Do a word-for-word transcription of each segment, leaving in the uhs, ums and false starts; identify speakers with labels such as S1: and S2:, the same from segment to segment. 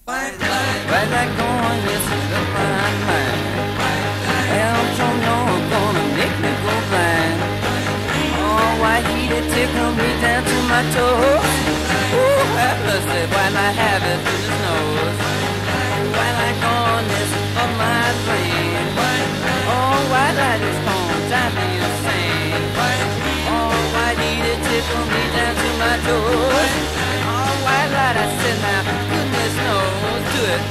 S1: White light going, yes, look my mind. Hell, don't know, gonna make me go blind. Oh, white heat, it tickle me down to my toes. Ooh, helpless, white light have it through the nose. White light gone, yes, up my brain. Oh, white light is gone, drive me insane. Oh, white heat, it tickle me down to my toes. Oh, white light, I said now, goodness knows, do it.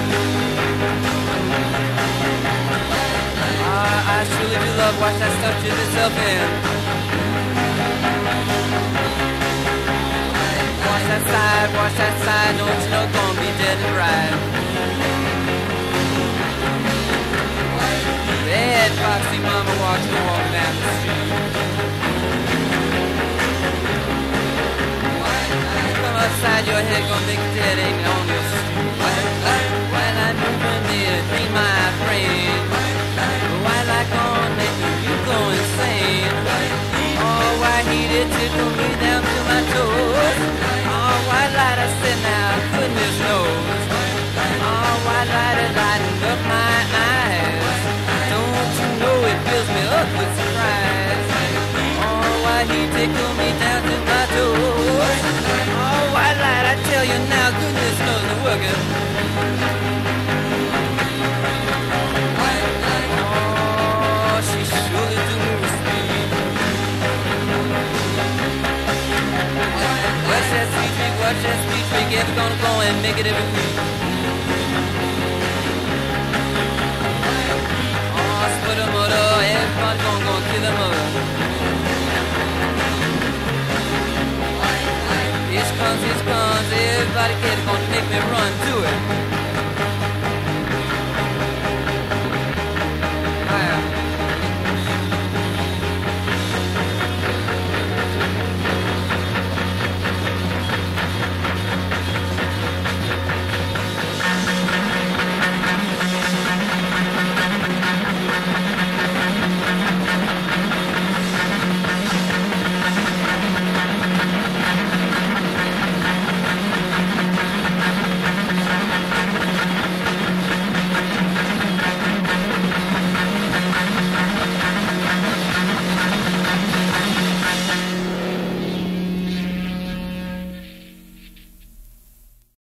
S1: Uh, I surely do love watch that stuff to itself in. Watch that side, watch that side, don't you know, gonna be dead and right. Bad foxy mama walks the walk down the street. Come outside your head, gonna make it dead, ain't on your street. While I'm moving near, ain't my friend. White light gonna make you go insane. Oh, white heat, it tickle me down to my toes. Oh, white light, I said now, goodness knows. Oh, white light is lighting up my eyes. Don't you know it fills me up with surprise. Oh, white heat, tickle me down to my toes. Oh, white light, I tell you now, goodness knows it's working. Watch that speech week, it's gonna go and make it every week. Oh, split a motor, everybody gonna go kill a mother. Here comes, here comes, everybody get it, gonna make me run to it.